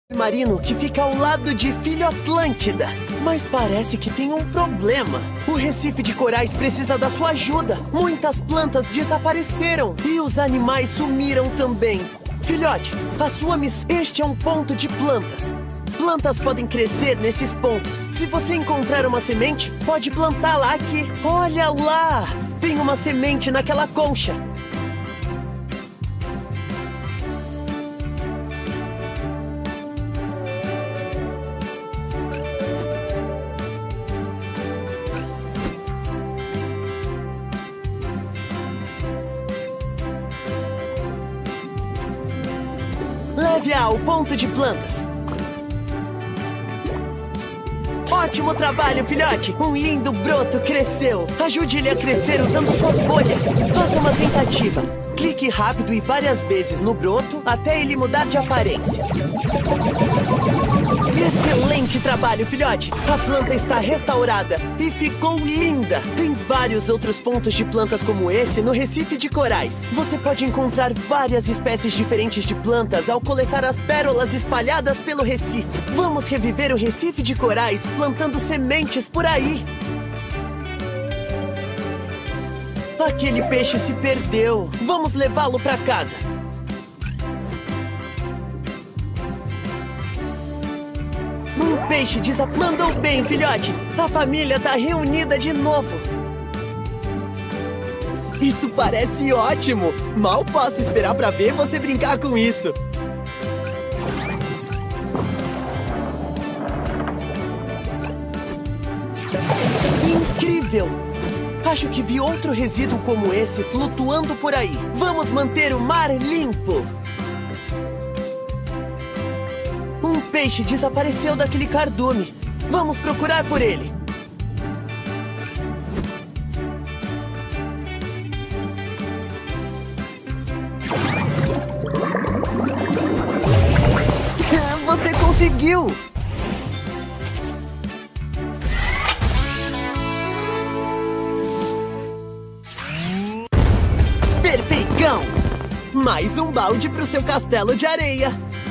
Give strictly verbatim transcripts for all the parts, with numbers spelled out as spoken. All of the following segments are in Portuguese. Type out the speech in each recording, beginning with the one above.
Marino que fica ao lado de Filho Atlântida. Mas parece que tem um problema. O Recife de Corais precisa da sua ajuda. Muitas plantas desapareceram e os animais sumiram também. Filhote, a sua missão... Este é um ponto de plantas. Plantas podem crescer nesses pontos. Se você encontrar uma semente, pode plantá-la aqui. Olha lá! Tem uma semente naquela concha. Leve-a ao ponto de plantas. Ótimo trabalho, filhote! Um lindo broto cresceu. Ajude ele a crescer usando suas bolhas. Faça uma tentativa. Clique rápido e várias vezes no broto até ele mudar de aparência. Excelente trabalho, filhote! A planta está restaurada e ficou linda! Tem vários outros pontos de plantas como esse no Recife de Corais. Você pode encontrar várias espécies diferentes de plantas ao coletar as pérolas espalhadas pelo Recife. Vamos reviver o Recife de Corais plantando sementes por aí! Aquele peixe se perdeu. Vamos levá-lo para casa. Um peixe desap... Mandou bem, filhote. A família tá reunida de novo. Isso parece ótimo. Mal posso esperar para ver você brincar com isso. Incrível! Acho que vi outro resíduo como esse flutuando por aí. Vamos manter o mar limpo. Um peixe desapareceu daquele cardume. Vamos procurar por ele. Você conseguiu! Perfeitão! Mais um balde para o seu castelo de areia.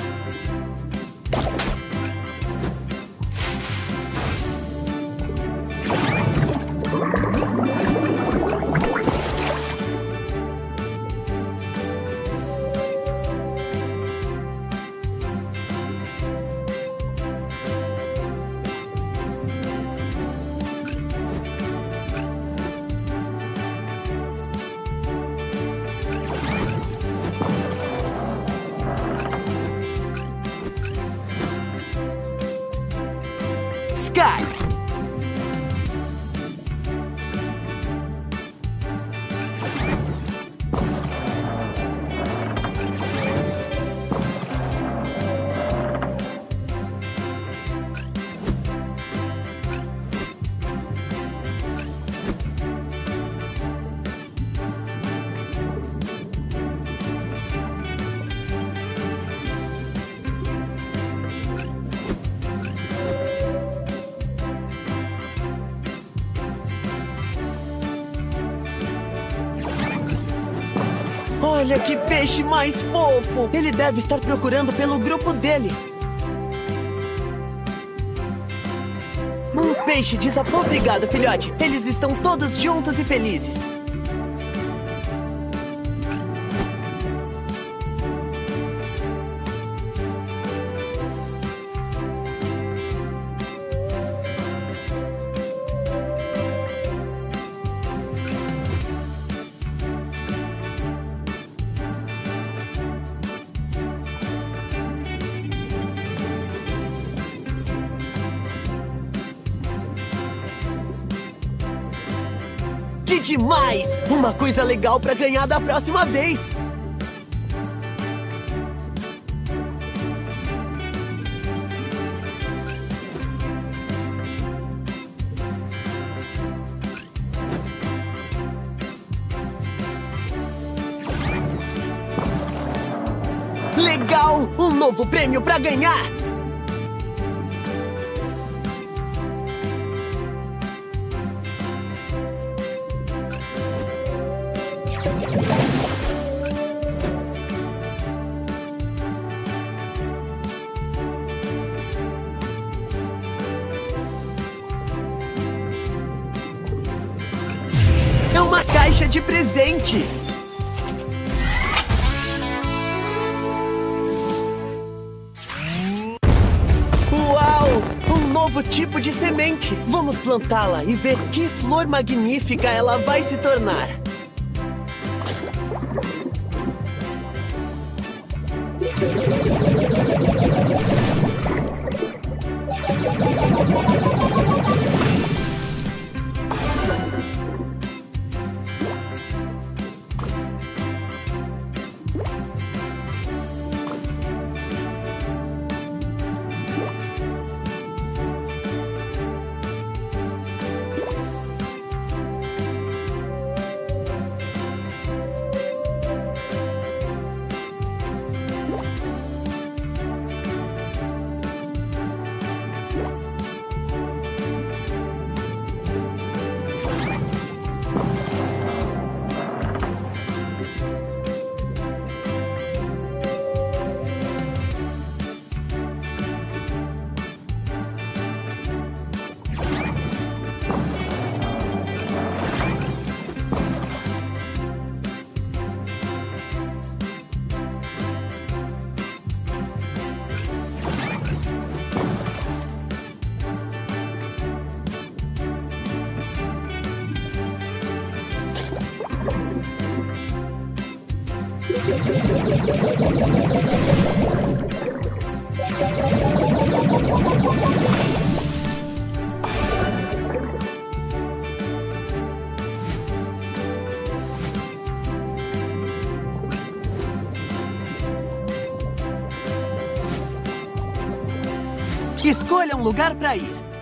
Sky! Olha que peixe mais fofo! Ele deve estar procurando pelo grupo dele. Um peixe desapou. Obrigado, filhote. Eles estão todos juntos e felizes. Que demais! Uma coisa legal pra ganhar da próxima vez! Legal! Um novo prêmio pra ganhar! É uma caixa de presente! Uau! Um novo tipo de semente! Vamos plantá-la e ver que flor magnífica ela vai se tornar! Escolha um lugar para ir.